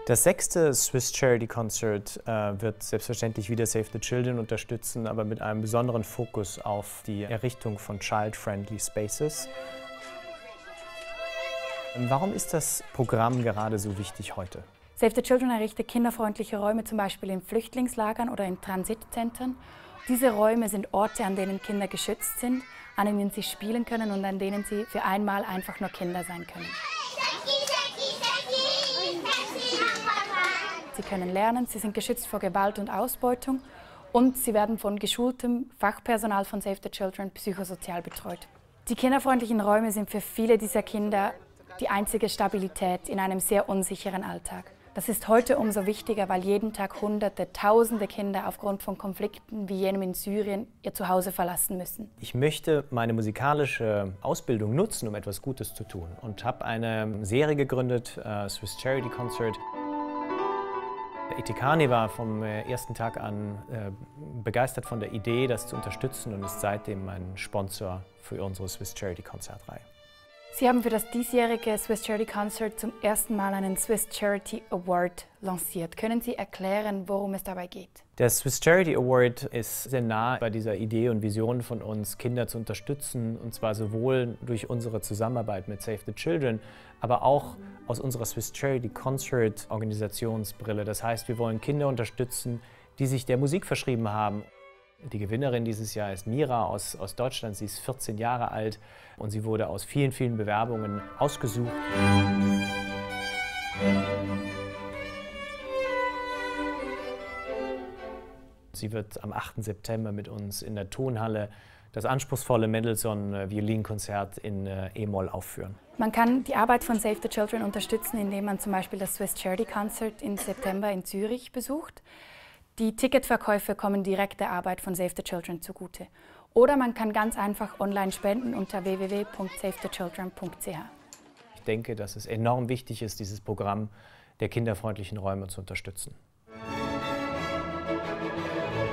Das 6. Swiss Charity Concert wird selbstverständlich wieder Save the Children unterstützen, aber mit einem besonderen Fokus auf die Errichtung von Child-Friendly Spaces. Warum ist das Programm gerade so wichtig heute? Save the Children errichtet kinderfreundliche Räume, zum Beispiel in Flüchtlingslagern oder in Transitzentren. Diese Räume sind Orte, an denen Kinder geschützt sind, an denen sie spielen können und an denen sie für einmal einfach nur Kinder sein können. Sie können lernen, sie sind geschützt vor Gewalt und Ausbeutung und sie werden von geschultem Fachpersonal von Save the Children psychosozial betreut. Die kinderfreundlichen Räume sind für viele dieser Kinder die einzige Stabilität in einem sehr unsicheren Alltag. Das ist heute umso wichtiger, weil jeden Tag Hunderte, Tausende Kinder aufgrund von Konflikten wie jenem in Syrien ihr Zuhause verlassen müssen. Ich möchte meine musikalische Ausbildung nutzen, um etwas Gutes zu tun und habe eine Serie gegründet, Swiss Charity Concert. Itikani war vom ersten Tag an begeistert von der Idee, das zu unterstützen und ist seitdem mein Sponsor für unsere Swiss Charity Konzertreihe. Sie haben für das diesjährige Swiss Charity Concert zum ersten Mal einen Swiss Charity Award lanciert. Können Sie erklären, worum es dabei geht? Der Swiss Charity Award ist sehr nah bei dieser Idee und Vision von uns, Kinder zu unterstützen, und zwar sowohl durch unsere Zusammenarbeit mit Save the Children, aber auch aus unserer Swiss Charity Concert Organisationsbrille. Das heißt, wir wollen Kinder unterstützen, die sich der Musik verschrieben haben. Die Gewinnerin dieses Jahr ist Mira aus Deutschland. Sie ist 14 Jahre alt und sie wurde aus vielen, vielen Bewerbungen ausgesucht. Sie wird am 8. September mit uns in der Tonhalle das anspruchsvolle Mendelssohn-Violinkonzert in E-Moll aufführen. Man kann die Arbeit von Save the Children unterstützen, indem man zum Beispiel das Swiss Charity Concert im September in Zürich besucht. Die Ticketverkäufe kommen direkt der Arbeit von Save the Children zugute. Oder man kann ganz einfach online spenden unter www.savethechildren.ch. Ich denke, dass es enorm wichtig ist, dieses Programm der kinderfreundlichen Räume zu unterstützen.